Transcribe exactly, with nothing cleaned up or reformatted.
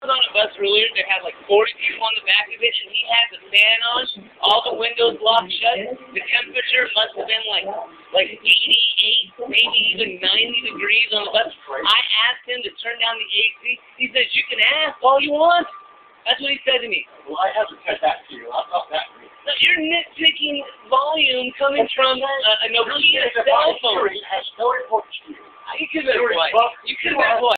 was on a bus earlier that had like forty people on the back of it, and he had the fan on, all the windows locked shut. The temperature must have been like like eighty-eight, maybe even ninety degrees on the bus. I asked him to turn down the A C. He says, you can ask all you want. That's what he said to me. Well, I haven't said that to you. I'm not that rude. No, you're nitpicking volume coming from a, a Nokia cell phone. It has no importance to you. You could have been quiet. You could have been quiet.